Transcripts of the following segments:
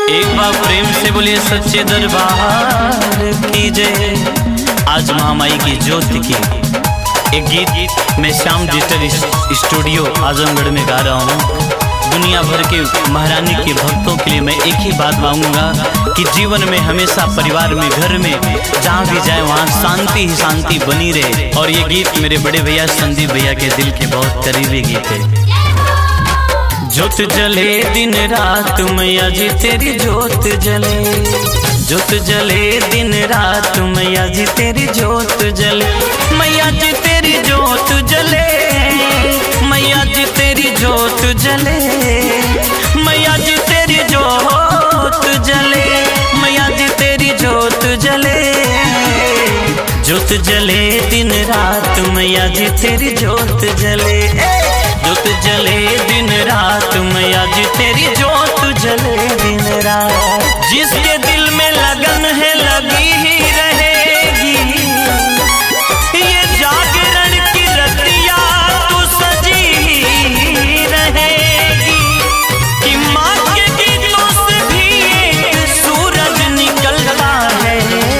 एक बार प्रेम से बोलिए सच्चे दरबार की जय। आज महामाई की ज्योत की एक गीत मैं श्याम डिजिटल स्टूडियो आजमगढ़ में गा रहा हूँ। दुनिया भर के महारानी के भक्तों के लिए मैं एक ही बात मांगूंगा कि जीवन में हमेशा परिवार में, घर में, जहाँ भी जाए वहाँ शांति ही शांति बनी रहे। और ये गीत मेरे बड़े भैया संदीप भैया के दिल के बहुत करीबी गीत है। ज्योत जले दिन रात मैया जी तेरी ज्योत जले, ज्योत जले दिन रात मैया जी तेरी ज्योत जले, मैया जी तेरी ज्योत जले, मैया जी तेरी ज्योत जले, मैया जी तेरी ज्योत जले, मैया जी तेरी ज्योत जले, ज्योत जले दिन रात मैया जी तेरी ज्योत जले, ज्योत जले दिन रात मैया जी तेरी ज्योत जले दिन रात। जिसके दिल में लगन है लगी ही रहेगी, ये जागरण की रतिया तो सजी ही रहेगी, कि माँ के गीतों से भी एक सूरज निकलता है,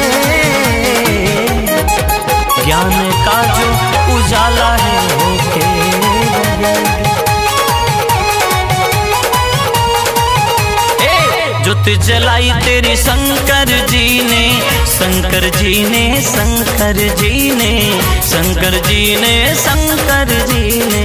ज्ञान का जो उजाला है होके ज्योत जलाई तेरी शंकर जी ने, शंकर जी ने, शंकर जी ने, शंकर जी ने, शंकर जी ने।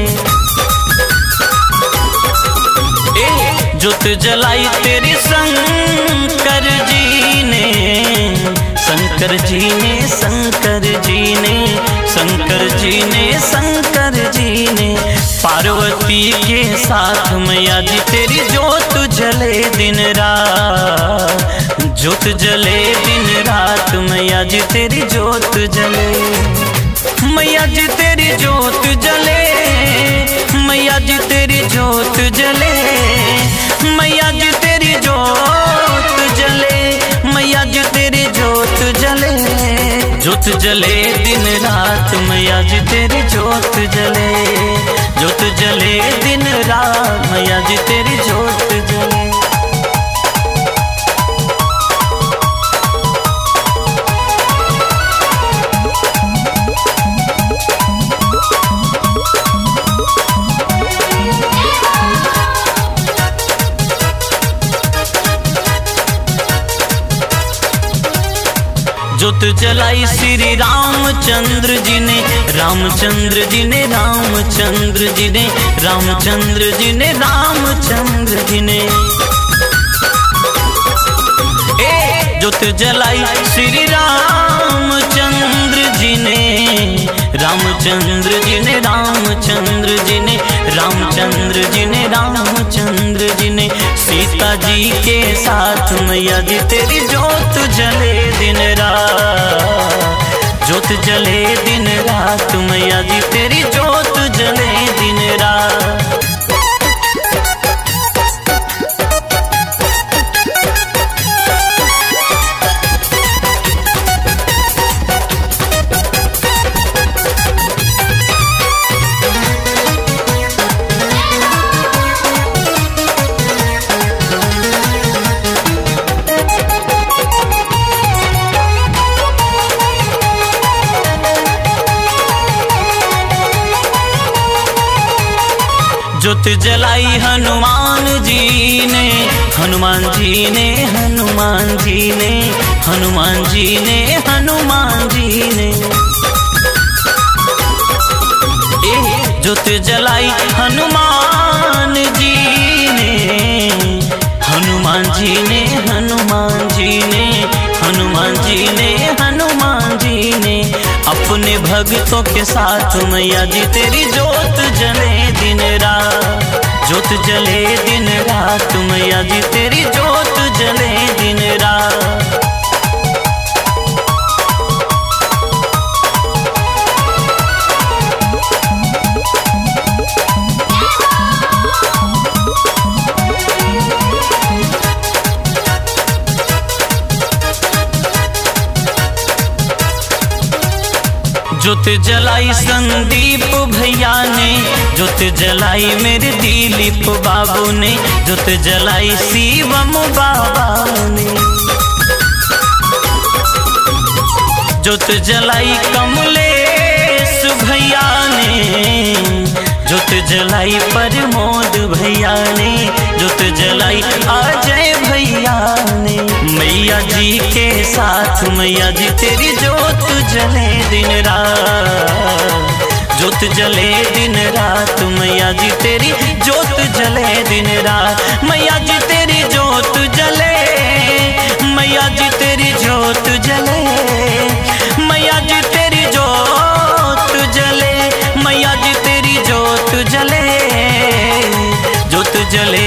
ज्योत जलाई तेरी शंकर जी ने, शंकर जी ने, शंकर जी ने, शंकर जी ने, शंकर जी ने। पार्वती के साथ मैया जी तेरी ज्योत जले दिन रात, ज्योत जले दिन रात मैया जी तेरी ज्योत जले, मैया जी तेरी ज्योत जले, मैया जी तेरी ज्योत जले, मैया जी तेरी ज्योत जले, मैया जी तेरी ज्योत जले, ज्योत जले दिन रात मैया जी तेरी ज्योत जले, ज्योत जले दिन रात मैया जी तेरी ज्योत जले। ज्योत जलाई श्री रामचंद्र जी ने, रामचंद्र जी ने, रामचंद्र जी ने, रामचंद्र जी ने, रामचंद्र जी ने। ज्योत जलाई श्री रामचंद्र जी ने, रामचंद्र जी ने, रामचंद्र जी ने, रामचंद्र जी ने, रामचंद्र जी ने। सीता जी के साथ मैया जी तेरी ज्योत जले दिन रात, ज्योत जले दिन रात मैया जी तेरी ज्योत जले दिन रात। ज्योत जलाई हनुमान जी ने, हनुमान जी ने, हनुमान जी ने, हनुमान जी ने, हनुमान जी ने। ज्योत जलाई हनुमान जी ने, हनुमान जी ने, हनुमान जी ने, हनुमान जी ने, हनुमान जी ने। अपने भक्तों के साथ मैया जी तेरी ज्योत जले दिन रात, ज्योत जले दिन रात मैया जी तेरी ज्योत जले दिन रात। ज्योत जलाई संदीप भैया ने, ज्योत जलाई मेरे दिलीप बाबू ने, ज्योत जलाई शिवम बाबा ने, ज्योत जलाई कमलेश भैया ने, ज्योत जलाई प्रमोद भैया ने, ज्योत जलाई अजय भैया ने। मैया जी के साथ मैया जी तेरी ज्योत जले दिन रात, ज्योत जले दिन रात मैया जी तेरी ज्योत जले दिन रात, मैया जी तेरी ज्योत जले, मैया जी तेरी ज्योत जले, मैया जी तेरी ज्योत जले, मैया जी तेरी ज्योत जले, ज्योत जले